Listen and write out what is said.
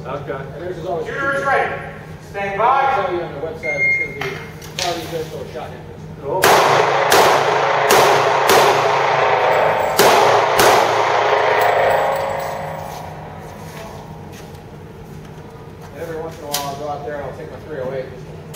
Okay. And theirs is always. Shooter is ready. Stand by. I'll tell you on the website it's going to be target pistol or shotgun pistol. Cool. And every once in a while I'll go out there and I'll take my 308 just to